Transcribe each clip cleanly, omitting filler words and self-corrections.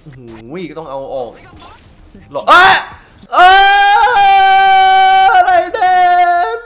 ก็ต้องเอาออกหรออะไรเด่น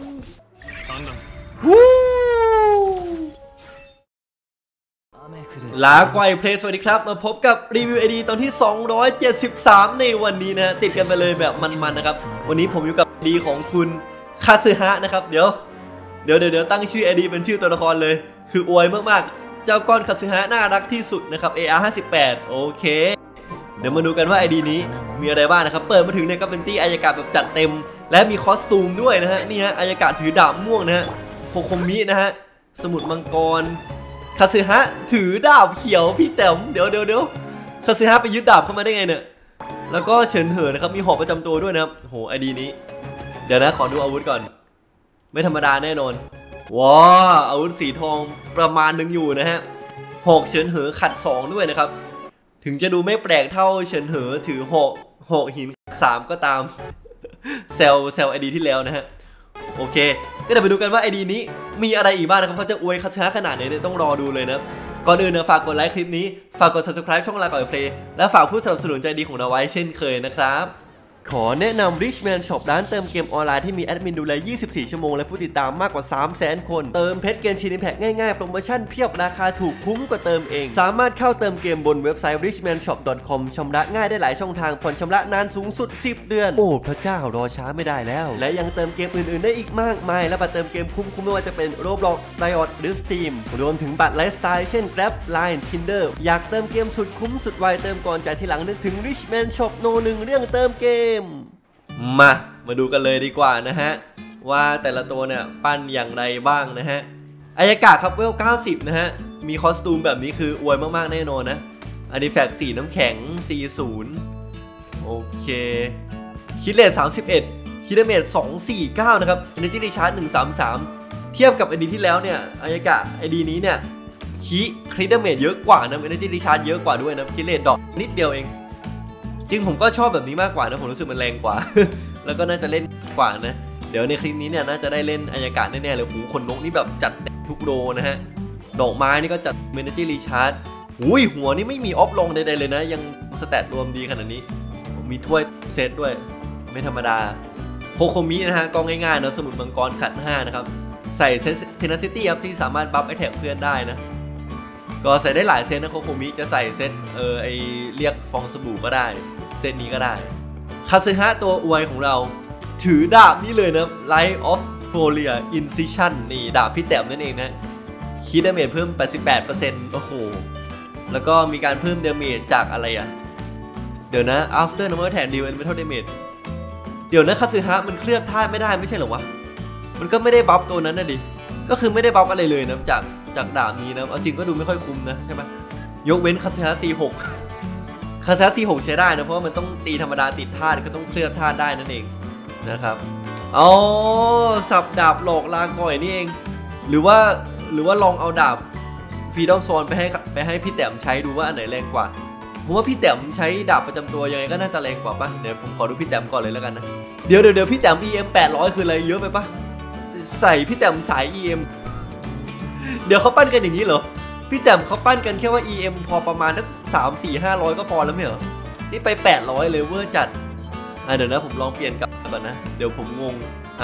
ลาไกวเพลย์สวัสดีครับมาพบกับรีวิว ID ตอนที่273ในวันนี้นะติดกันไปเลยแบบมันๆนะครับวันนี้ผมอยู่กับ ID ของคุณคาซึฮะนะครับเดี๋ยวตั้งชื่อ ID เป็นชื่อตัวละครเลยคืออวยมากๆเจ้าก้อนคาซึฮะน่ารักที่สุดนะครับ AR 58โอเคเดี๋ยวมาดูกันว่า ID นี้มีอะไรบ้างนะครับเปิดมาถึงเนี่ยก็เป็นตี้อายากาศแบบจัดเต็มและมีคอสตูมด้วยนะฮะนี่ฮะอายากาศถือดาบม่วงนะฮะโคโคมินะฮะสมุดมังกรคาซึฮะถือดาบเขียวพี่แต้มเดี๋ยวคาซึฮะไปยึดดาบเข้ามาได้ไงเนี่ยแล้วก็เฉินเหอนะครับมีหอกประจำตัวด้วยนะครับโหไอดีนี้เดี๋ยวนะขอดูอาวุธก่อนไม่ธรรมดาแน่นอนว้าอาวุธสีทองประมาณนึงอยู่นะฮะหอกเฉินเหอขัด2ด้วยนะครับถึงจะดูไม่แปลกเท่าเฉินเหอถือหอกหิน3ก็ตามเซลไอดีที่แล้วนะฮะโอเคก็เดี๋ยวไปดูกันว่าไอดีนี้มีอะไรอีกบ้างนะครับเขาจะอวยคาซึฮะขนาดไหนต้องรอดูเลยนะก่อนอื่นนะฝากกดไลค์คลิปนี้ฝากกด subscribe ช่องลาก่อยเพลย์และฝากผู้สนับสนุนใจดีของเราไว้เช่นเคยนะครับขอแนะนำ Richman Shop ร้านเติมเกมออนไลน์ที่มีแอดมินดูแล24 ชั่วโมงและผู้ติดตามมากกว่า 300,000 คนเติมเพชรเกมชินแพ็กง่ายๆโปรโมชั่นเพียบราคาถูกคุ้มกว่าเติมเองสามารถเข้าเติมเกมบนเว็บไซต์ richmanshop.com ชำระง่ายได้หลายช่องทางผ่อนชำระนานสูงสุด10 เดือนโอ้พระเจ้ารอช้าไม่ได้แล้วและยังเติมเกมอื่นๆได้อีกมากมายและบัตรเติมเกมคุ้มไม่ว่าจะเป็น Roblox Riot หรือ Steam รวมถึงบัตรไลฟ์สไตล์เช่น Grab Line Tinder อยากเติมเกมสุดคุ้มสุดไวเติมก่อนจ่ายทีหลังนึกถึง Richman Shop โนหนึ่งเรื่องเติมเกมมาดูกันเลยดีกว่านะฮะว่าแต่ละตัวเนี่ยปั้นอย่างไรบ้างนะฮะอายากาศครับเวล90นะฮะมีคอสตูมแบบนี้คืออวยมากๆแน่นอนนะอาร์ติแฟกต์สีน้ำแข็ง 40โอเคคิดเลท31คิดเดเมจ249นะครับ Energy Recharge 133เทียบกับ ID ที่แล้วเนี่ยอายากาศ ID นี้เนี่ยคิดเดเมจเยอะกว่านะ Energy Recharge เยอะกว่าด้วยนะคิดเลทดอกนิดเดียวเองจริงผมก็ชอบแบบนี้มากกว่านะผมรู้สึกมันแรงกว่า แล้วก็น่าจะเล่นกว่านะเดี๋ยวในคลิปนี้เนี่ยน่าจะได้เล่นอายากาศแน่ๆเลยหูขนนกนี่แบบจัดทุกโรนะฮะดอกไม้นี่ก็จัด Energy Recharge หัวนี่ไม่มีออฟลงใดๆเลยนะยังสแตทรวมดีขนาดนี้มีถ้วยเซตด้วยไม่ธรรมดาโคโคมินะฮะก็ง่ายๆนะสมุดมังกรขัด5นะครับใส่เซตเทนซิตี้ครับที่สามารถบัฟไอแท็กเพื่อนได้นะก็ใส่ได้หลายเซตนะโคโคมิจะใส่เซตไอเรียกฟองสบู่ก็ได้เซตนี้ก็ได้คาซึฮะตัวอวยของเราถือดาบนี่เลยนะ Light of Folia Incision นี่ดาบพี่แต้มนั่นเองนะคิดดาเมจเพิ่ม 88% โอ้โหแล้วก็มีการเพิ่มดาเมจจากอะไรอ่ะเดี๋ยวนะ After Number Attack Deal Elemental Damage เดี๋ยวนะคาซึฮะมันเคลือบธาตุไม่ได้ไม่ใช่เหรอวะมันก็ไม่ได้บัฟตัวนั้นนะดิก็คือไม่ได้บัฟอะไรเลยนะจากดาบนี้นะเอาจริงก็ดูไม่ค่อยคุ้มนะใช่ไหมยกเว้นคาซึฮะ C6 คาซึฮะ C6 ใช้ได้นะเพราะว่ามันต้องตีธรรมดาติดธาตุก็ต้องเคลือบธาตุได้นั่นเองนะครับอ๋อสับดาบหลอกลาก่อยนี่เองหรือว่าลองเอาดาบฟรีดอมโซนไปให้พี่แต้มใช้ดูว่าอันไหนแรงกว่าผมว่าพี่แต้มใช้ดาบประจำตัวยังไงก็น่าจะแรงกว่าป่ะเดี๋ยวผมขอดูพี่แต้มก่อนเลยแล้วกันนะเดี๋ยวพี่แต้ม EM 800คืออะไรเยอะไปป่ะใส่พี่แต้มสาย EM เดี๋ยวเขาปั้นกันอย่างนี้เหรอพี่แต้มเขาปั้นกันแค่ว่า EM พอประมาณสัก3-4-500ก็พอแล้วไม่เหรอนี่ไป800เลยเวอร์จัดเดี๋ยวนะผมลองเปลี่ยนกลับก่อนนะเดี๋ยวผมงง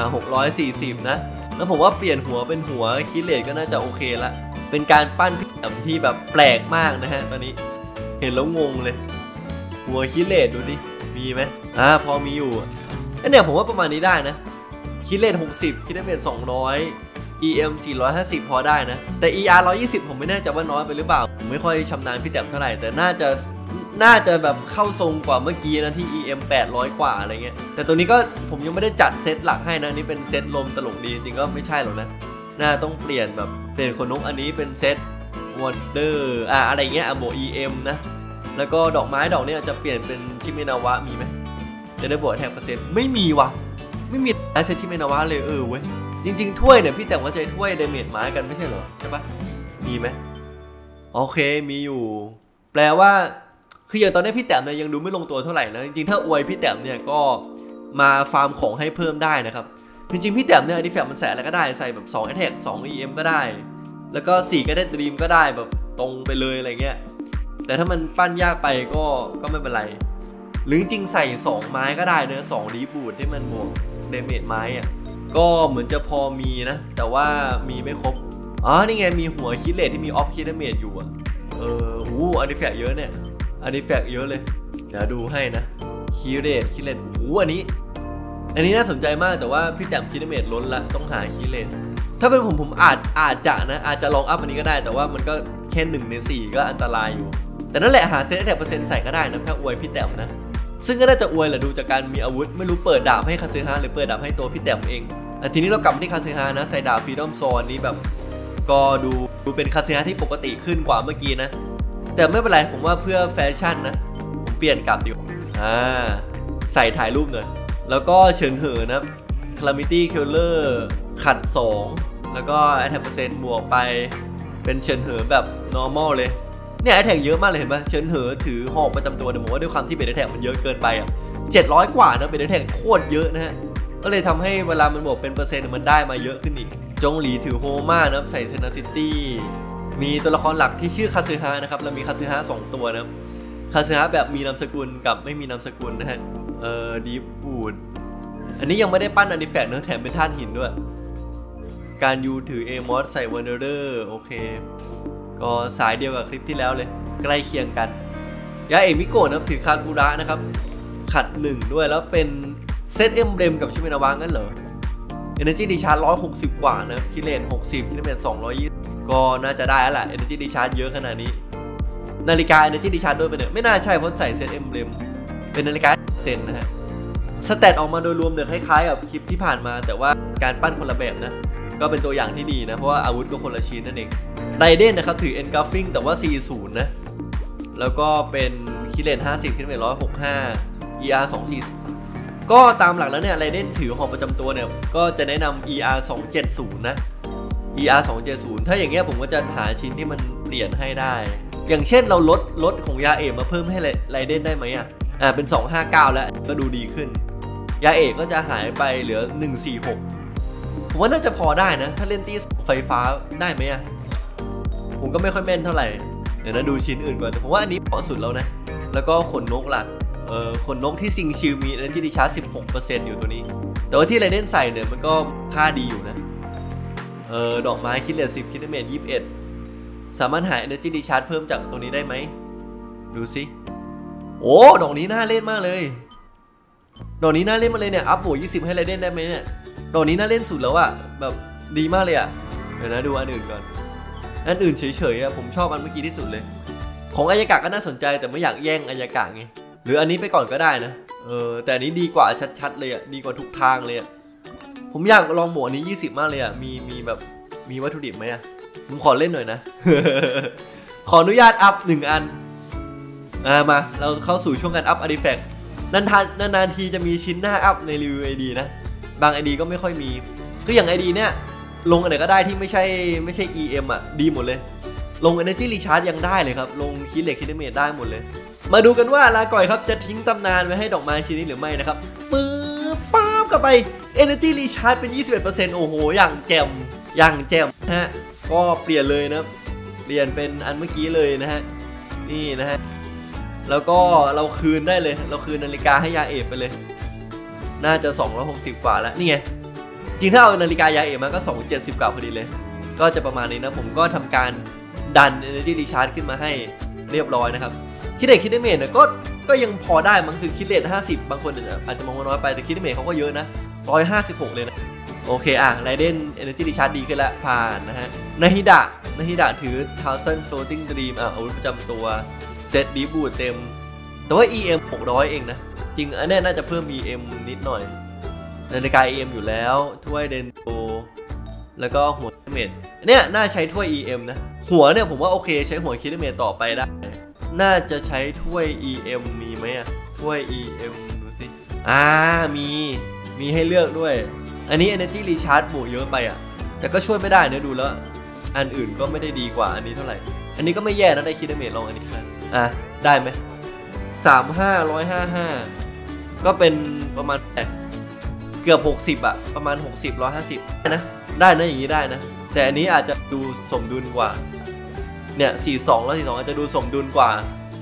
640นะแล้วผมว่าเปลี่ยนหัวเป็นหัวคิดเลทก็น่าจะโอเคละเป็นการปั้นพี่แต้มที่แบบแปลกมากนะฮะตอนนี้เห็นแล้วงงเลยหัวคิดเลทดูดิมีไหมพอมีอยู่เนี่ยผมว่าประมาณนี้ได้นะคิดเลท60คิดได้เป็น200 EM 450พอได้นะแต่ ER 120ผมไม่แน่ใจว่าน้อยไปหรือเปล่าผมไม่ค่อยชำนาญพี่แต้มเท่าไหร่แต่น่าจะแบบเข้าทรงกว่าเมื่อกี้นะที่ EM 800กว่าอะไรเงี้ยแต่ตัวนี้ก็ผมยังไม่ได้จัดเซตหลักให้นะนี่เป็นเซตลมตลกดีจริงก็ไม่ใช่หรอกนะน่าต้องเปลี่ยนขนนกอันนี้เป็นเซตวอเตอร์อะไรเงี้ยโบ EM นะแล้วก็ดอกไม้ดอกนี้จะเปลี่ยนเป็นชิเมนาวะมีไหมจะได้บวกแท็กเปอร์เซ็นต์ไม่มีว่ะไม่มีเซตชิเมนาวะเลยเว้ยจริงๆถ้วยเนี่ยพี่แต่งว่าใช้ถ้วยเดเมจไม้กันไม่ใช่เหรอใช่ปะมีไหมโอเคมีอยู่แปลว่าคืออย่างตอนนี้พี่แต้มเนี่ยยังดูไม่ลงตัวเท่าไหร่นะจริงๆถ้าอวยพี่แต้มเนี่ยก็มาฟาร์มของให้เพิ่มได้นะครับจริงๆพี่แต้มเนี่ยอาร์ติแฟกต์มันใส่อะไรก็ได้ใส่แบบ2 Attack 2 EM ก็ได้แล้วก็4ก็ได้ดรีมก็ได้แบบตรงไปเลยอะไรเงี้ยแต่ถ้ามันปั้นยากไปก็ไม่เป็นไรหรือจริงใส่2ไม้ก็ได้เนื้อ2รีบูทที่มันบวกเดเมจไม้อ่ะก็เหมือนจะพอมีนะแต่ว่ามีไม่ครบนี่ไงมีหัวคิดเลทที่มีออฟคิดเดเมจอยู่อ่ะอาร์ติแฟกต์เยอะเนี่ยอาร์ติแฟกต์เยอะเลยเดี๋ยวดูให้นะคิดเลทอันนี้น่าสนใจมากแต่ว่าพี่แต้มคิดเดเมจล้นละต้องหาคิดเลทถ้าเป็นผมอาจจะลองอัพอันนี้ก็ได้แต่ว่ามันก็แค่1 ใน 4ก็อันตรายอยู่แต่นั่นแหละหาเซตแท็กเปอร์เซ็นต์ใส่ก็ได้นะถ้าอวยพี่แต้มนะซึ่งก็น่าจะอวยแหละดูจากการมีอาวุธไม่รู้เปิดดาบให้คาซึฮะหรือเปิดดาบให้ตัวพี่แต้มเองทีนี้เรากลับมาที่คาซึฮะนะใส่ดาบฟรีดอมโซนนี้แบบก็ดูเป็นคาซึฮะที่ปกติขึ้นกว่าเมื่อกี้นะแต่ไม่เป็นไรผมว่าเพื่อแฟชั่นนะผมเปลี่ยนกลับดีกว่าใส่ถ่ายรูปหน่อยแล้วก็เฉินเหอนะ Calamity Killer ขัด2แล้วก็ attack เปอร์เซ็นต์บวกไปเป็นเฉินเหอแบบ normal เลยเนี่ยแอทแทกเยอะมากเลยเห็นปะเฉินเหอถือหอกประจำตัวแต่ผมว่าด้วยความที่เบสแอทแทกมันเยอะเกินไปอ่ะ700 กว่านะเบสแอทแทกโคตรเยอะนะฮะก็เลยทำให้เวลามันบวกเป็นเปอร์เซ็นต์มันได้มาเยอะขึ้นอีกจงหลีถือโฮม่านะใส่เซนาซิตี้มีตัวละครหลักที่ชื่อคาซึฮะนะครับเรามีคาซึฮะ2ตัวนะคาซึฮะแบบมีนามสกุลกับไม่มีนามสกุลนะฮะดีบูดอันนี้ยังไม่ได้ปั้นอาร์ติแฟกต์เนื้อแถมเป็นธาตุหินด้วยการยูถือเอมอสใส่วันเดอร์โอเคก็สายเดียวกับคลิปที่แล้วเลยใกล้เคียงกันยาเอมิโกะนะถือคากุระนะครับขัด1ด้วยแล้วเป็นเซตเอ็มเบรมกับชิเมนาวางั้นเหรอ Energy Discharge 160 กว่านะคิเลน60คิเลน220ก็น่าจะได้แล้วแหละ Energy Discharge เยอะขนาดนี้นาฬิกา Energy Discharge ด้วยไปเนี่ยไม่น่าใช่เพราะใส่เซตเอ็มเบรมเป็นนาฬิกาเซนนะฮะสแตทออกมาโดยรวมเนี่ยคล้ายๆกับคลิปที่ผ่านมาแต่ว่าการปั้นคนละแบบนะก็เป็นตัวอย่างที่ดีนะเพราะว่าอาวุธก็คนละชิ้นนั่นเองไรเดนนะครับถือ Engulfing แต่ว่า 40 นะแล้วก็เป็นคิเลน50คิเลน165 ER 240ก็ตามหลักแล้วเนี่ยไรเดนถือหอกประจำตัวเนี่ยก็จะแนะนำ ER 270นะ ER 270ถ้าอย่างเงี้ยผมก็จะหาชิ้นที่มันเปลี่ยนให้ได้อย่างเช่นเราลดของยาเอกมาเพิ่มให้ไรเดนได้ไหมเป็น259แล้วก็ดูดีขึ้นยาเอกก็จะหายไปเหลือ146ผมว่าน่าจะพอได้นะถ้าเล่นตีไฟฟ้าได้ไหมผมก็ไม่ค่อยแม่นเท่าไหร่เดี๋ยวนะดูชิ้นอื่นก่อนผมว่าอันนี้พอสุดแล้วนะแล้วก็ขนนกหลักขนนกที่ซิงชิลมี Energy Discharge 16% อยู่ตัวนี้แต่ว่าที่ไรเดนใส่เนี่ยมันก็ค่าดีอยู่นะดอกไม้คิดเลท10คิดเมตร21สามารถหา Energy Discharge เพิ่มจากตรงนี้ได้ไหมดูสิโอ้ดอกนี้น่าเล่นมากเลยดอกนี้น่าเล่นมาเลยเนี่ยอัพบวก20ให้ไรเดนได้ไหมเนี่ยดอกนี้น่าเล่นสุดแล้วอะแบบดีมากเลยอะเดี๋ยวนะดูอันอื่นก่อนอันอื่นเฉยๆผมชอบอันเมื่อกี้ที่สุดเลยของอายากะก็น่าสนใจแต่ไม่อยากแย่งอายากะไงหรืออันนี้ไปก่อนก็ได้นะแต่อันนี้ดีกว่าชัดๆเลยอะดีกว่าทุกทางเลยอะผมอยากลองบวกอันนี้20มากเลยอะมีแบบมีวัตถุดิบไหมอะผมขอเล่นหน่อยนะ ขออนุญาตอัพ1 อันมาเราเข้าสู่ช่วงการอัพอาร์ติแฟกต์นานๆทีจะมีชิ้นหน้าอัพในรีวิวไอดีนะบางไอดีก็ไม่ค่อยมีคืออย่างไอดีเนี่ยลงอันไหนก็ได้ที่ไม่ใช่ EM อ่ะดีหมดเลยลง Energy Recharge ยังได้เลยครับลงคิดเหล็กคิดเมตรได้หมดเลยมาดูกันว่าลาก่อยครับจะทิ้งตำนานไว้ให้ดอกไม้ชิ้นนี้หรือไม่นะครับปื๊บป้ามกลับไป Energy Recharge เป็น 21% โอ้โหอย่างแจ่มฮะก็เปลี่ยนเลยนะเปลี่ยนเป็นอันเมื่อกี้เลยนะฮะนี่นะฮะแล้วก็เราคืนได้เลยเราคืนนาฬิกาให้ยาเอฟไปเลยน่าจะ260กว่าแล้วนี่ไงจริงถ้าเอานาฬิกายาเอฟมาก็270กว่าพอดีเลยก็จะประมาณนี้นะผมก็ทำการดัน Energy Recharge ขึ้นมาให้เรียบร้อยนะครับคิดเดเมจเนี่ยก็ยังพอได้มันคือคิดเด50บางคนอาจจะมองว่าน้อยไปแต่คิดเดเมจเขาก็เยอะนะ156เลยนะโอเคไรเดน Energy Recharge ดีขึ้นแล้วผ่านนะฮะนาฮิดะถือ Thousand Floating Dream อาวุธประจำตัวเจ็ดดีบูทเต็มแต่ว่า EM 600เองนะจริงอันนี้น่าจะเพิ่ม EM นิดหน่อยนาฬิกา EM อยู่แล้วถ้วยเดนโตแล้วก็หัวคิดเมตเนี่ยน่าใช้ถ้วย EM นะหัวเนี่ยผมว่าโอเคใช้หัวคิดเมตต่อไปได้น่าจะใช้ถ้วย EM มีไหมถ้วย EM ดูสิมีให้เลือกด้วยอันนี้ Energy Recharge บวกเยอะไปแต่ก็ช่วยไม่ได้นะดูแล้วอันอื่นก็ไม่ได้ดีกว่าอันนี้เท่าไหร่อันนี้ก็ไม่แย่นะได้คิดเมตลองอันนี้ได้ไหม155ก็เป็นประมาณเกือบ60ประมาณ60 150นะได้นะอย่างนี้ได้นะแต่อันนี้อาจจะดูสมดุลกว่าเนี่ย42แล้ว42อาจจะดูสมดุลกว่า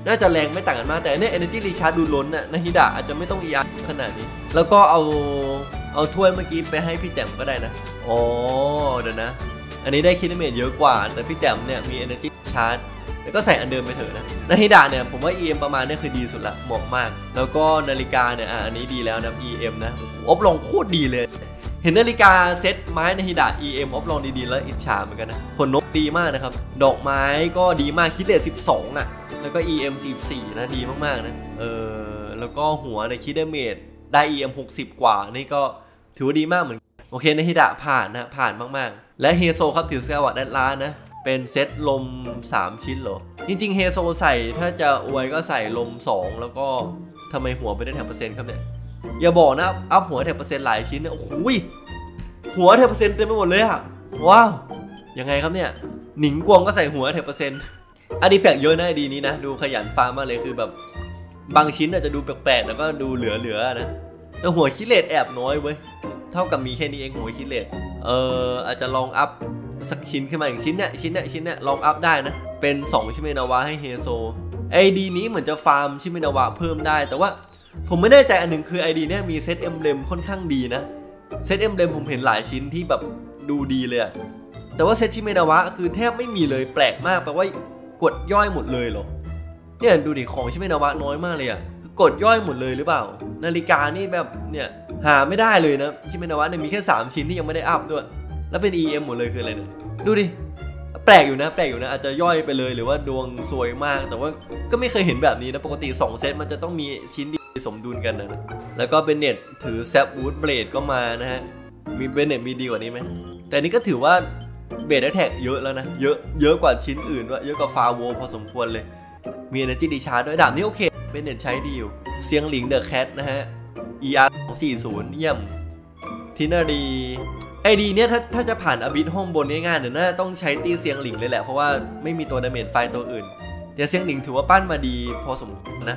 น่าจะแรงไม่ต่างกันมากแต่เนี่ย Energy Recharge ดูล้นน่ะนาฮิดะอาจจะไม่ต้อง ER ขนาดนี้แล้วก็เอาถ้วยเมื่อกี้ไปให้พี่แต้มก็ได้นะอ๋อเดี๋ยวนะอันนี้ได้คิดเมจเยอะกว่าแต่พี่แต้มเนี่ยมี Energy Recharge แล้วก็ใส่อันเดิมไปเถอะนะนาฮิดะเนี่ยผมว่า EM ประมาณนี้คือดีสุดละเหมาะมากแล้วก็นาฬิกาเนี่ยอันนี้ดีแล้วนะ EM นะอบลองโคตรดีเลยเห็นนาฬิกาเซ็ตไม้นาฮิดะ EM อบลองดีๆแล้วอิจฉาเหมือนกันนะขนนกดีมากนะครับดอกไม้ก็ดีมากคิดเลท12อ่ะแล้วก็ EM 44นะดีมากๆนะแล้วก็หัวในคิดเมจได้ EM 60 กว่านี่ก็ถือว่าดีมากเหมือนกันโอเคนาฮิดะผ่านนะผ่านมากๆและเฮโซครับถือสวัสดิ์แอดลาสนะเป็นเซตลม3ชิ้นเหรอจริงๆเฮโซใส่ถ้าจะอวยก็ใส่ลม2แล้วก็ทำไมหัวไปได้แถบเปอร์เซ็นต์ครับเนี่ยอย่าบอกนะอัพหัวแถบเปอร์เซ็นต์หลายชิ้นนะโอ้โหหัวแถบเปอร์เซ็นต์เต็มไปหมดเลยอะว้าวยังไงครับเนี่ยหนิงกวงก็ใส่หัวแถบเปอร์เซ็นต์อาร์ติแฟกต์เยอะนะไอดีนี้นะดูขยันฟาร์มมากเลยคือแบบบางชิ้นอาจจะดูแปลกๆแล้วก็ดูเหลือๆนะแต่หัวคิเลตแอบน้อยเว้ยเท่ากับมีแค่นี้เองหัวคิเลตอาจจะลองอัพสักชิ้นขึ้นมาอย่างชิ้นเนี้ยลองอัพได้นะเป็น2ชิเมนาวะให้เฮโซไอดีนี้เหมือนจะฟาร์มชิเมนาวะเพิ่มได้แต่ว่าผมไม่แน่ใจอันหนึ่งคือไอดีเนี่ยมีเซตเอ็มเลมค่อนข้างดีนะเซตเอ็มเลมผมเห็นหลายชิ้นที่แบบดูดีเลยอะแต่ว่าเซตชิเมนาวะคือแทบไม่มีเลยแปลกมากแปลว่ากดย่อยหมดเลยเหรอเนี่ยดูดิของชิเมนาวะน้อยมากเลยอะกดย่อยหมดเลยหรือเปล่านาฬิกานี่แบบเนี่ยหาไม่ได้เลยนะชิเมนาวะเนี่ยมีแค่3ชิ้นที่ยังไม่ได้อัพด้วยแล้วเป็น EM หมดเลยคืออะไรเนี่ยดูดิแปลกอยู่นะอาจจะย่อยไปเลยหรือว่าดวงซวยมากแต่ว่าก็ไม่เคยเห็นแบบนี้นะปกติ2เซตมันจะต้องมีชิ้นดีสมดุลกันนะแล้วก็เบนเน็ตถือแซปวูดเบลดก็มานะฮะมีเบนเน็ตมีดีกว่านี้ไหมแต่นี่ก็ถือว่าเบสแท็กเยอะแล้วนะเยอะกว่าชิ้นอื่นด้วยเยอะกว่าฟาโวพอสมควรเลยมี Energy Recharge ด้วยดาบนี้โอเคเบนเน็ตใช้ดีอยู่เซียงหลิงเดอะแคทนะฮะ ER 240เยี่ยมทินารีไอดีเนี่ยถ้าจะผ่านอบิทห้องบนง่ายๆเนี่ยน่าต้องใช้ตีเซียงหลิงเลยแหละเพราะว่าไม่มีตัวดาเมจไฟตัวอื่นแต่เซียงหลิงถือว่าปั้นมาดีพอสมควรนะ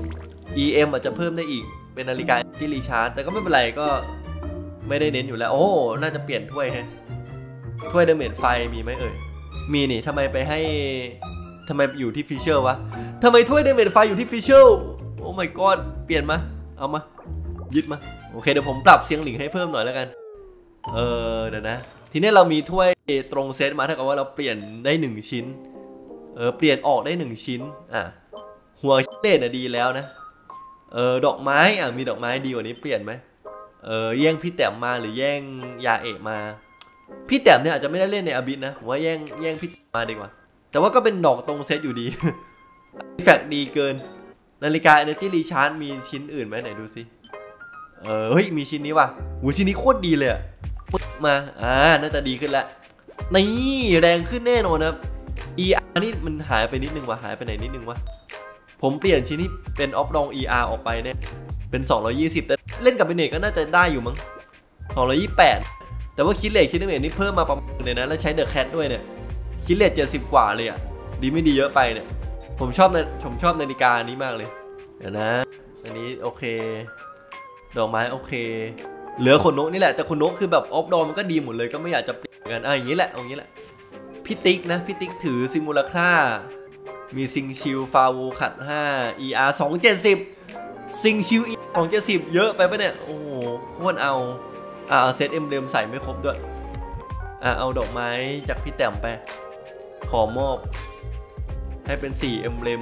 EM อาจจะเพิ่มได้อีกเป็นนาฬิกาที่รีชาร์จแต่ก็ไม่เป็นไรก็ไม่ได้เน้นอยู่แล้วโอ้น่าจะเปลี่ยนถ้วยฮะถ้วยดาเมจไฟมีไหมเอ่ยมีนี่ทำไมอยู่ที่ฟิชเชอร์วะทำไมถ้วยดาเมจไฟอยู่ที่ฟิชเชอร์โอ้ my god เปลี่ยนมาเอามายึดมาโอเคเดี๋ยวผมปรับเซียงหลิงให้เพิ่มหน่อยแล้วกันเดี๋ยวนะทีนี้เรามีถ้วยตรงเซตมาเท่ากับว่าเราเปลี่ยนได้1ชิ้นเปลี่ยนออกได้1ชิ้นหัวเด่นดีแล้วนะดอกไม้มีดอกไม้ดีกว่านี้เปลี่ยนไหมแย่งพี่แต้มมาหรือแย่งยาเอกมาพี่แต้มเนี่ยอาจจะไม่ได้เล่นในอบิทนะผมว่าแย่งพี่มาดีกว่าแต่ว่าก็เป็นดอกตรงเซตอยู่ดีแฟกดีเกินนาฬิกา Energy Recharge มีชิ้นอื่นไหมไหนดูสิเฮ้ยมีชิ้นนี้ว่ะชิ้นนี้โคตรดีเลยมาน่าจะดีขึ้นแล้วนี่แรงขึ้นแน่นอนนะER นี่มันหายไปนิดนึงวะหายไปไหนนิดนึงวะผมเปลี่ยนชิ้นที่เป็นออฟลอง ER ออกไปเนี่ยเป็น220แต่เล่นกับเบนเนตก็น่าจะได้อยู่มั้ง228แต่ว่าคิดเลทนี่เพิ่มมาประมาณเลยนะแล้วใช้เดอะแคทด้วยเนี่ยคิดเลท70กว่าเลยดีไม่ดีเยอะไปเนี่ยผมชอบนาฬิกานี้มากเลยเดี๋ยวนะอันนี้โอเคดอกไม้โอเคเหลือขนนกนี่แหละแต่ขนนกคือแบบออฟดอมันก็ดีหมดเลยก็ไม่อยากจะเปลี่ยนกันอย่างนี้แหละพี่ติ๊กนะพี่ติ๊กถือซิมูลค่ามีซิงชิลฟาวูขัด5 ER 270ซิงชิล 270เยอะไปปะเนี่ยโอ้โหโคตรเอาเซตเอ็มเดมใส่ไม่ครบด้วยเอาดอกไม้จากพี่แต้มไปขอมอบให้เป็น4เอ็มเบลม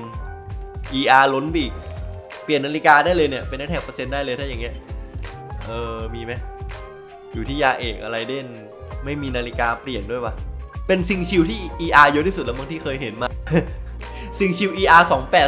ER ล้นบีกเปลี่ยนนาฬิกาได้เลยเนี่ยเป็นแท็กเปอร์เซ็นต์ได้เลยถ้าอย่างเงี้ยมีไหมอยู่ที่ยาเอกอะไรเด่นไม่มีนาฬิกาเปลี่ยนด้วยวะเป็นซิงชิลที่ ER เยอะที่สุดแล้วบางที่เคยเห็นมาซิงชิล ER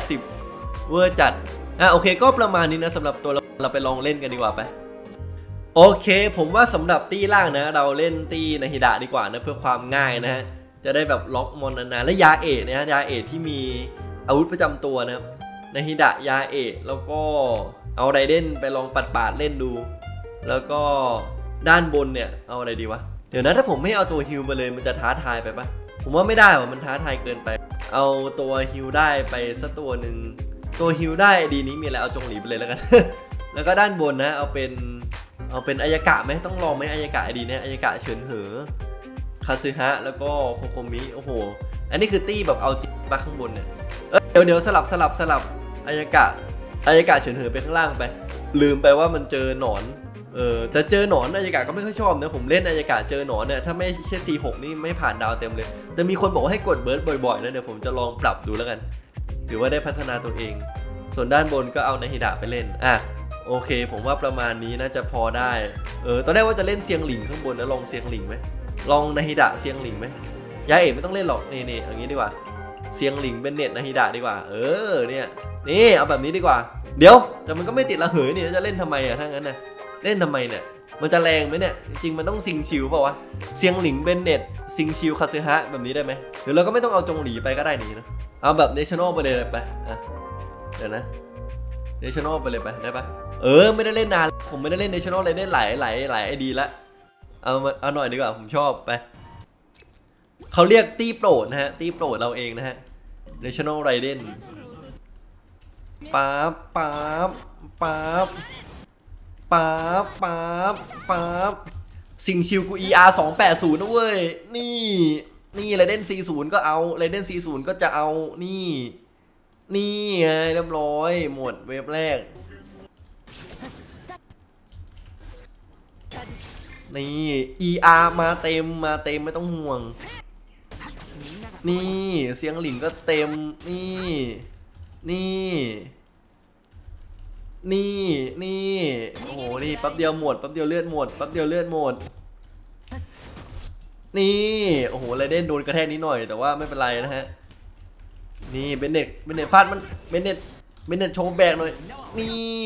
280เวอร์จัดโอเคก็ประมาณนี้นะสำหรับตัวเราไปลองเล่นกันดีกว่าไปโอเคผมว่าสำหรับตี้ล่างนะเราเล่นตี้นาฮิดะดีกว่านะเพื่อความง่ายนะฮะจะได้แบบล็อกมอนนานๆและยาเอกนะฮะยาเอกที่มีอาวุธประจำตัวนะนาฮิดะยาเอกแล้วก็เอาไรเดนไปลองปาดเล่นดูแล้วก็ด้านบนเนี่ยเอาอะไรดีวะเดี๋ยวนะถ้าผมไม่เอาตัวฮิลมาเลยมันจะท้าทายไปปะผมว่าไม่ได้ว่ะมันท้าทายเกินไปเอาตัวฮิลได้ไปสักตัวหนึ่งตัวฮิลได้ดีนี้มีอะไรเอาจงหลีไปเลยแล้วกัน แล้วก็ด้านบนนะเอาเป็นอายากะไหมต้องลองไหมอายากะดีเนี่ยอายากะเฉินเหอคาซึฮะแล้วก็โคโคมิโอ้โหอันนี้คือตี้แบบเอาจริงปะข้างบนเนี่ยเดี๋ยวสลับอายากะเฉินเหอไปข้างล่างไปลืมไปว่ามันเจอหนอนแต่เจอหนอนอายากะก็ไม่ค่อยชอบนะผมเล่นอายากะเจอหนอนเนี่ยถ้าไม่ใช่ C6 นี่ไม่ผ่านดาวเต็มเลยแต่มีคนบอกว่าให้กดเบิร์ดบ่อยๆนะเดี๋ยวผมจะลองปรับดูแล้วกันถือว่าได้พัฒนาตัวเองส่วนด้านบนก็เอานาฮิดะไปเล่นโอเคผมว่าประมาณนี้น่าจะพอได้ตอนแรกว่าจะเล่นเซียงหลิงข้างบนนะลองเซียงหลิงไหมลองนาฮิดะเซียงหลิงไหมยาเอกไม่ต้องเล่นหรอกนี่อย่างนี้ดีกว่าเซียงหลิงเป็นเน็ตนาฮิดะดีกว่าเนี่ยนี่เอาแบบนี้ดีกว่าเดี๋ยวแต่มันก็ไม่ติดระเหยนี่จะเล่นทำไมถ้างั้นนะเล่นทำไมเนี่ยมันจะแรงไหมเนี่ยจริงๆมันต้องซิงชิวเปล่าวะเซียงหลิงเป็นเน็ตซิงชิวคาซึฮะแบบนี้ได้ไหมหรือเราก็ไม่ต้องเอาจงหลีไปก็ได้นี่นะเอาแบบเนชั่นแนลไปเลยไปเดี๋ยวนะเนชั่นแนลไปเลยไปได้ปะไม่ได้เล่นนานผมไม่ได้เล่นเนชั่นแนลเลยได้หลายไอดีละเอาหน่อยดีกว่าผมชอบไปเขาเรียกตีโปรดนะฮะตีโปรดเราเองนะฮะ National Raiden ปั๊บสิงชิวกู ER 280นะเว้ยนี่Raiden 40ก็เอาRaiden 40ก็จะเอานี่ไงเรียบร้อยหมดเวฟแรกนี่ ER มาเต็มไม่ต้องห่วงนี่เสียงหลิงก็เต็มนี่โอ้โหนี่แป๊บเดียวหมดแป๊บเดียวเลือดหมดนี่โอ้โหไรเด่นโดนกระแทกนิดหน่อยแต่ว่าไม่เป็นไรนะฮะนี่เบนเน็ตฟาดมันเบนเน็ตโชว์แบกหน่อยนี่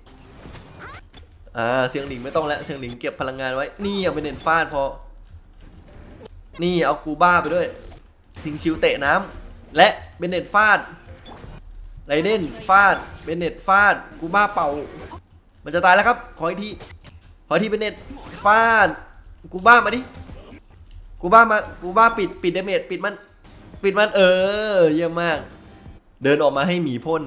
เสียงหลิงไม่ต้องแล้วเสียงหลิงเก็บพลังงานไว้นี่เอาเบนเน็ตฟาดพอนี่เอากูบ้าไปด้วยสิงชิวเตะน้ำและเบนเน็ตฟาดไรเด่นฟาดเบนเน็ตฟาดกูบ้าเป่ามันจะตายแล้วครับขออีกทีเบนเน็ตฟาดกูบ้ามาดิกูบ้าปิดเดเมจปิดมันเยี่ยมมากเดินออกมาให้หมีพ่น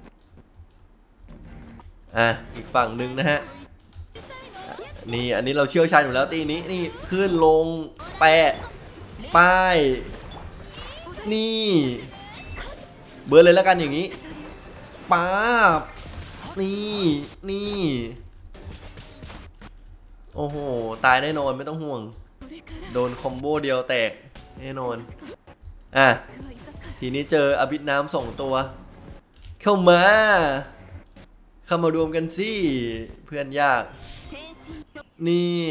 อีกฝั่งหนึ่งนะฮะนี่อันนี้เราเชี่ยวชาญอยู่แล้วตีนี้นี่ขึ้นลงแปะป้ายนี่เบิร์ดเลยแล้วกันอย่างนี้ป๊าบนี่โอ้โหตายแน่นอนไม่ต้องห่วงโดนคอมโบเดียวแตกแน่นอนทีนี้เจออภิน้ำ2ตัวเข้ามารวมกันสิเพื่อนยากนี่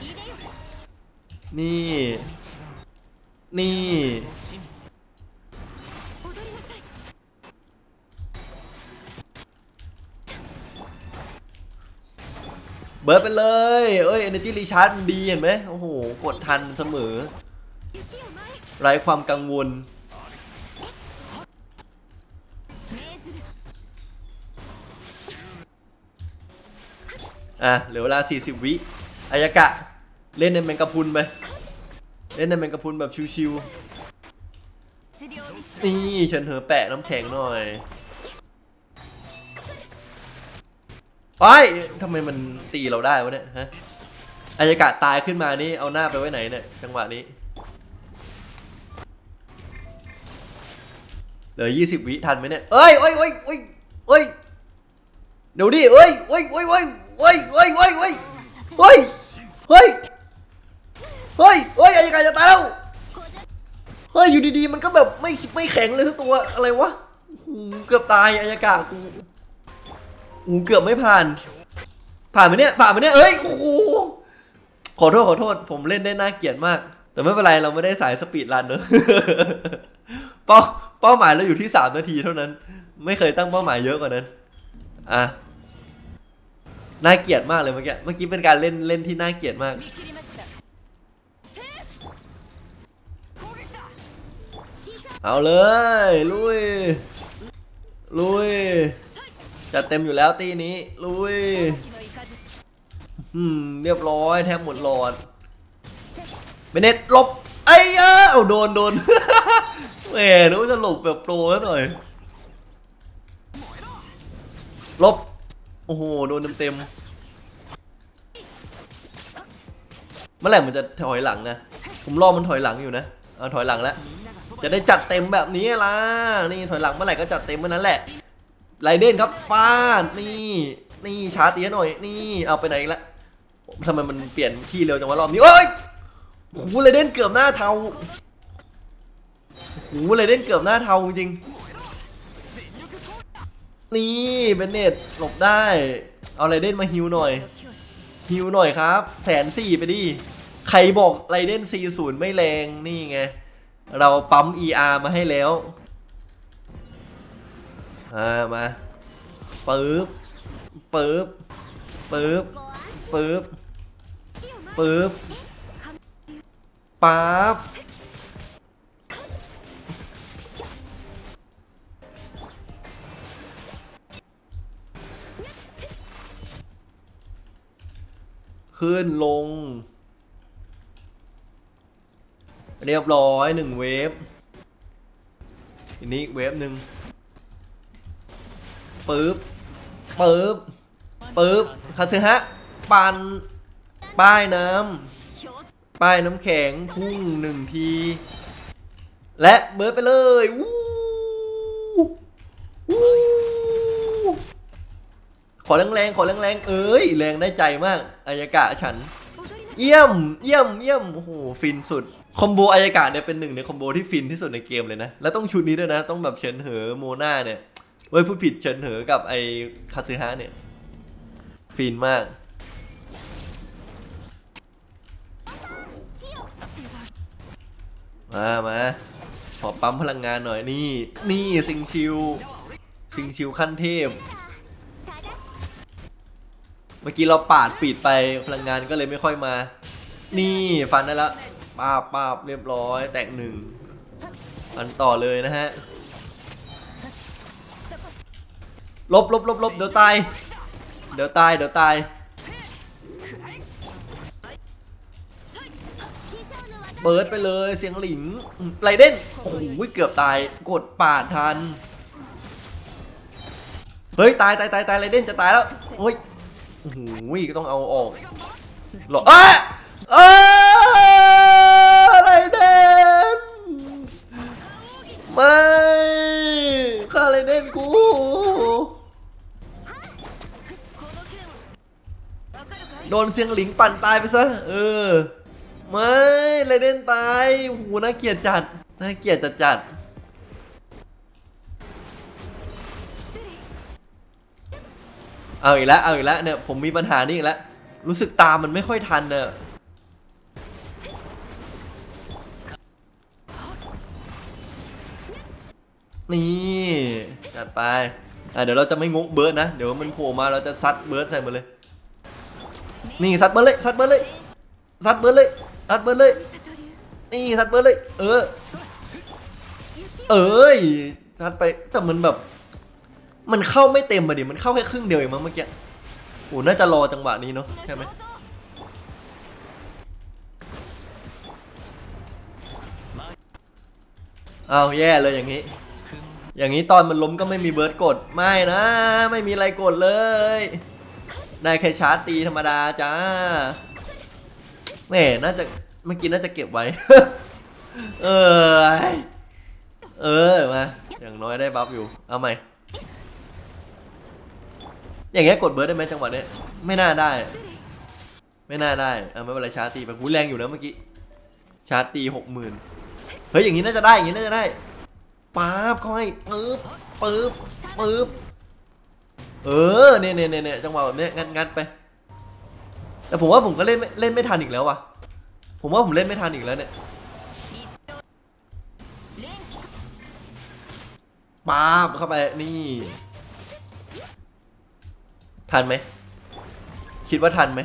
เบิร์ดไปเลยEnergy Recharge มันดีเห็นไหมโอ้โหกดทันเสมอไร้ความกังวลเหลือเวลา40วิอายากะเล่นในแมงกะพรุนไปแบบชิวๆนี่เฉินเหอแปะน้ำแข็งหน่อยทำไมมันตีเราได้วะเนี่ยฮะอายากะตายขึ้นมานี่เอาหน้าไปไว้ไหนเนี่ยจังหวะนี้เหลือ20 วิทันไหมเนี่ยเดี๋ยวดิอายากะจะตายแล้วอยู่ดีๆมันก็แบบไม่แข็งเลยทุกตัวอะไรวะเกือบตายอายากะกูเกือบไม่ผ่านไหมเนี่ยโอ้โหขอโทษผมเล่นได้น่าเกลียดมากแต่ไม่เป็นไรเราไม่ได้สายสปีดรันเนอะ เป้าหมายเราอยู่ที่3 นาทีเท่านั้นไม่เคยตั้งเป้าหมายเยอะกว่านั้นน่าเกลียดมากเลยเมื่อกี้เป็นการเล่นที่น่าเกลียดมากเอาเลยลุยจัดเต็มอยู่แล้วตีนี้ลุยเรียบร้อยแทบหมดหลอดเบเน็ตหลบเอาโดน แหมนึกว่าจะหลบแบบโปรแล้วหน่อยหลบโอ้โหโดนเต็มเมื่อไหร่มันจะถอยหลังนะผมรอมันถอยหลังอยู่นะถอยหลังแล้วจะได้จัดเต็มแบบนี้ล่ะนี่ถอยหลังเมื่อไหร่ก็จัดเต็มเมื่อนั้นแหละไรเดนครับฟาดนี่ชาร์จเตี้ยหน่อยนี่เอาไปไหนละทำไมมันเปลี่ยนที่เร็วจังวะรอบนี้เอ้ยโอ้โหไรเดนเกือบหน้าเทาโอ้โหไรเดนเกือบหน้าเทาจริงนี่เบนเนตหลบได้เอาไรเดนมาฮิวหน่อยครับ140,000ไปดิใครบอกไรเดน40ไม่แรงนี่ไงเราปั๊ม ER มาให้แล้วมาปึ๊บปึ๊บปึ๊บปึ๊บปึ๊บปั๊บขึ้นลงเรียบร้อย1เวฟทีนี้เวฟหนึ่งปึ๊บคาซึฮะปั่นป้ายน้ำแข็งพุ่ง1ทีและเบิร์ดไปเลยขอแรงเอ้ยแรงได้ใจมากอายากะฉันเยี่ยมโอ้โหฟินสุดคอมโบอายากะเนี่ยเป็นหนึ่งในคอมโบที่ฟินที่สุดในเกมเลยนะแล้วต้องชุดนี้ด้วยนะต้องแบบเฉินเหอโมนาเนี่ยเว้ยพูดผิดเฉินเหอกับไอคาซึฮะเนี่ยฟินมากมาขอปั๊มพลังงานหน่อยนี่ซิงชิวขั้นเทพเมื่อกี้เราปาดปิดไปพลังงานก็เลยไม่ค่อยมานี่ฟันได้แล้วป้าบเรียบร้อยแตก1ฟันต่อเลยนะฮะลบเดี๋ยวตายเปิดไปเลยเสียงหลิงไรเด่นโอ้โหเกือบตายกดปาดทันเฮ้ยตายไรเด่นจะตายแล้วโอ้ยโอ้โหก็ต้องเอาออกหรอไรเด่นไม่ฆ่าไรเด่นกูโดนเสียงหลิงปั่นตายไปซะไม่ไรเด่นตายโอ้โหน่าเกลียดจัดเอาอีกแล้วเนี่ยผมมีปัญหานี่อีกแล้วรู้สึกตามมันไม่ค่อยทันเนอะนี่จัดไปเดี๋ยวเราจะไม่งกเบิร์ดนะเดี๋ยวมันโผล่มาเราจะซัดเบิร์ดใส่หมดเลยนี่ซัดเบิร์ดเลยนี่ซัดเบิร์ดเลยซัดเบิร์ดเลยซัดไปแต่มันแบบมันเข้าไม่เต็มมาดิมันเข้าแค่ครึ่งเดียวเองมั้งเมื่อกี้โอ้น่าจะรอจังหวะนี้เนาะใช่ไหมเอาแย่เลยอย่างนี้ตอนมันล้มก็ไม่มีเบิร์ดกดไม่นะไม่มีอะไรกดเลยได้แค่ชาร์จตีธรรมดาจ้าแม่น่าจะเมื่อกี้น่าจะเก็บไว้ มาอย่างน้อยได้บัฟอยู่เอาใหม่อย่างเงี้ยกดเบิร์ดได้ไหมจังหวะนี้ไม่น่าได้ไม่เป็นไรชาร์จตีไปหูแรงอยู่นะเมื่อกี้ชาร์จตี60,000เฮ้ยอย่างนี้น่าจะได้ป๊าบค่อยปึ๊บเนี่ยจังหวะแบบนี้งัดไปแต่ผมว่าผมก็เล่นไม่ทันอีกแล้วว่ะผมว่าผมเล่นไม่ทันอีกแล้วเนี่ยป๊าบเข้าไปนี่ทันไหมคิดว่าทันไหม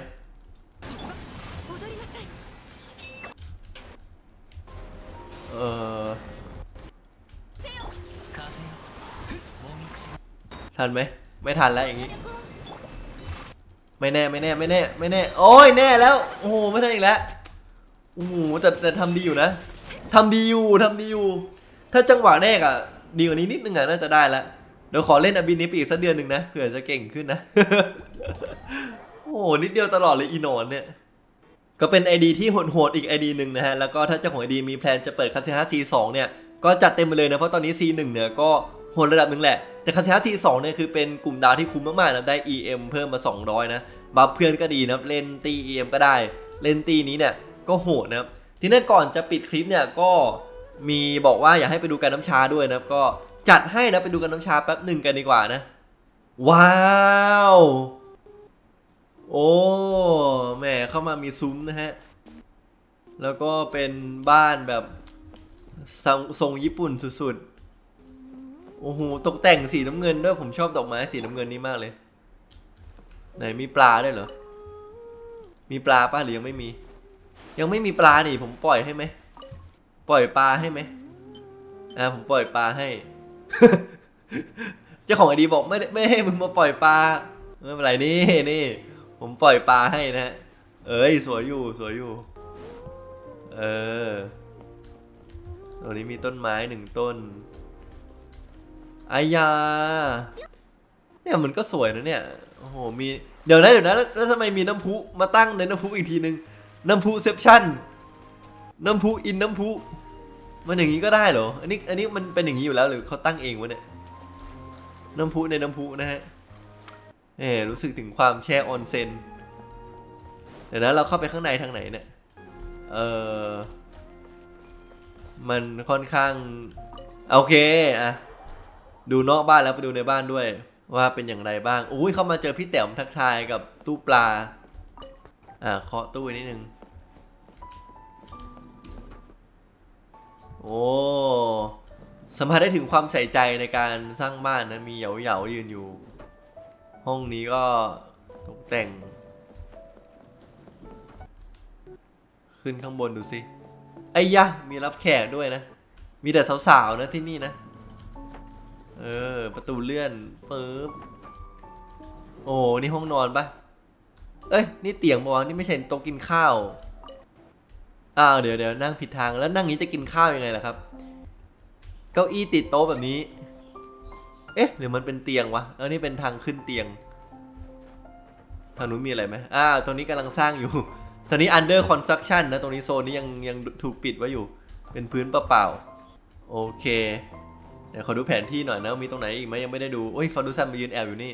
ทันไหมไม่ทันแล้วอย่างนี้ไม่แน่โอ้ยแน่แล้วโอ้โหไม่ทันอีกแล้วโอ้โหแต่ทำดีอยู่นะทำดีอยู่ถ้าจังหวะแรกอ่ะดีกว่านี้นิดนึงอ่ะน่าจะได้แล้วเดี๋ยวขอเล่นอบินิปอีกสักเดือนหนึ่งนะเผื่อจะเก่งขึ้นนะ โอ้โหนิดเดียวตลอดเลยอีนอนเนี่ยก็เป็น ID ที่โหดอีก ID หนึ่งนะฮะแล้วก็ถ้าเจ้าของ ID มีแพลนจะเปิดคาสิฮะ C2 เนี่ยก็จัดเต็มไปเลยนะเพราะตอนนี้ C1 เนี่ยก็โหดระดับหนึ่งแหละแต่คาเซฮัส C2 เนี่ยคือเป็นกลุ่มดาวที่คุ้มมากๆนะได้ EM เพิ่มมา200นะบัฟเพื่อนก็ดีนะเล่นตี EM ก็ได้เล่นตีนี้เนี่ยก็โหดนะครับทีนี้ก่อนจะปิดคลิปเนี่ยก็มีบอกว่าอยากให้ไปดูการน้ำชาด้วยนะก็จัดให้นะไปดูการน้ำชาแป๊บหนึ่งกันดีกว่านะว้าวโอ้แหมเข้ามามีซุ้มนะฮะแล้วก็เป็นบ้านแบบทรงญี่ปุ่นสุดๆโอ้โหตกแต่งสีน้ำเงินด้วยผมชอบดอกไม้สีน้ำเงินนี้มากเลยไหนมีปลาด้วยเหรอมีปลาป่ะหรือยังไม่มีปลานี่ผมปล่อยให้ไหมปล่อยปลาให้ไหมผมปล่อยปลาให้ เจ้าของไอดีบอกไม่ให้มึงมาปล่อยปลาไม่เป็นไรนี่ผมปล่อยปลาให้นะเอ้ยสวยอยู่ตรงนี้มีต้นไม้1 ต้นอายาเนี่ยมันก็สวยนะเนี่ยโอ้โหมีเดี๋ยวนะแล้วทำไมมีน้ำพุมาตั้งในน้ำพุอีกทีนึงน้ำพุเซปชั่นน้ำพุอินน้ำพุมันอย่างนี้ก็ได้เหรออันนี้มันเป็นอย่างนี้อยู่แล้วหรือเขาตั้งเองวะเนี่ยน้ำพุในน้ำพุนะฮะรู้สึกถึงความแช่ออนเซ็นเดี๋ยวนะเราเข้าไปข้างในทางไหนเนี่ยมันค่อนข้างโอเคดูนอกบ้านแล้วไปดูในบ้านด้วยว่าเป็นอย่างไรบ้างอุ้ยเข้ามาเจอพี่แต้มทักทายกับตู้ปลาเคาะตู้นิดนึงโอ้สัมผัสได้ถึงความใส่ใจในการสร้างบ้านนะมีเหยายืนอยู่ห้องนี้ก็ตกแต่งขึ้นข้างบนดูสิไอ้ยะมีรับแขกด้วยนะมีแต่สาวๆนะที่นี่นะประตูเลื่อนปึ๊บโอ้นี่ห้องนอนปะเอ้ยนี่เตียงบอลนี่ไม่ใช่โต๊ะกินข้าวเดี๋ยวนั่งผิดทางแล้วนั่งนี้จะกินข้าวยังไงล่ะครับเก้าอี้ติดโต๊ะแบบนี้หรือมันเป็นเตียงวะแล้วนี่เป็นทางขึ้นเตียงทางนู้นมีอะไรไหมตรงนี้กำลังสร้างอยู่ตอนนี้ under construction นะตรงนี้โซนนี้ยังถูกปิดไว้อยู่เป็นพื้นเปล่าๆโอเคเดี๋ยวขอดูแผนที่หน่อยนะมีตรงไหนอีกไหมยังไม่ได้ดูโอ้ยฟารุซันมายืนแอบอยู่นี่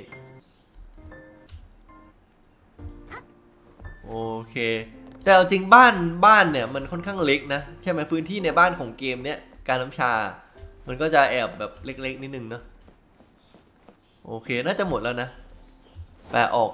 โอเคแต่เอาจริงบ้านเนี่ยมันค่อนข้างเล็กนะใช่ไหมพื้นที่ในบ้านของเกมเนี้ยการน้ำชามันก็จะแอบแบบเล็กๆนิดนึงเนาะโอเคน่าจะหมดแล้วนะแปะออก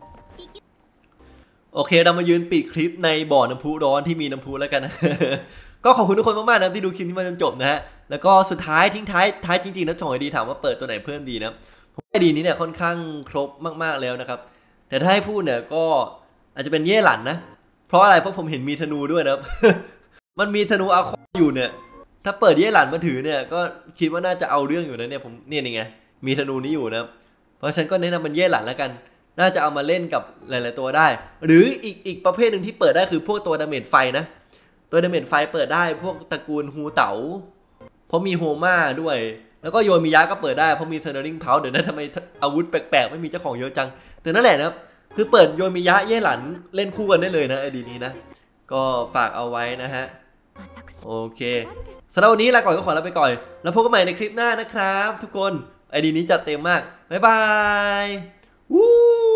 โอเคเรามายืนปิดคลิปในบ่อน้ำพุร้อนที่มีน้ำพุแล้วกันนะ ก็ขอบคุณทุกคนมากๆนะที่ดูคลิปนี้มาจนจบนะฮะแล้วก็สุดท้ายทิ้งท้ายจริงๆนะจ่องไอดีถามว่าเปิดตัวไหนเพิ่มดีนะผมไอดีนี้เนี่ยค่อนข้างครบมากๆแล้วนะครับแต่ถ้าให้พูดเนี่ยก็อาจจะเป็นเย่หลันนะเพราะอะไรเพราะผมเห็นมีธนูด้วยนะ มันมีธนูอาคออยู่เนี่ยถ้าเปิดเย่หลันมาถือเนี่ยก็คิดว่าน่าจะเอาเรื่องอยู่นะเนี่ยผมเนี่ยไงมีธนูนี้อยู่นะเพราะฉันก็แนะนำเป็นเย่หลันแล้วกันน่าจะเอามาเล่นกับหลายๆตัวได้หรืออีกประเภทหนึ่งที่เปิดได้คือพวกตัวดาเมจไฟนะตัวดาเมจไฟเปิดได้พวกตระกูลฮูเต๋าเพราะมีโฮม่าด้วยแล้วก็โยนมียะก็เปิดได้เพราะมีเทอร์เนอริงเพาเดี๋ยวนะทำไมอาวุธแปลกๆไม่มีเจ้าของเยอะจังแต่นั่นแหละนะครับคือเปิดโยนมียะเย่หลันเล่นคู่กันได้เลยนะไอดีนี้นะก็ฝากเอาไว้นะฮะโอเคสำหรับวันนี้ลาก่อนก็ขอลาไปก่อนแล้วพบกันใหม่ในคลิปหน้านะครับทุกคนไอดีนี้จัดเต็มมากบ๊ายบายวู้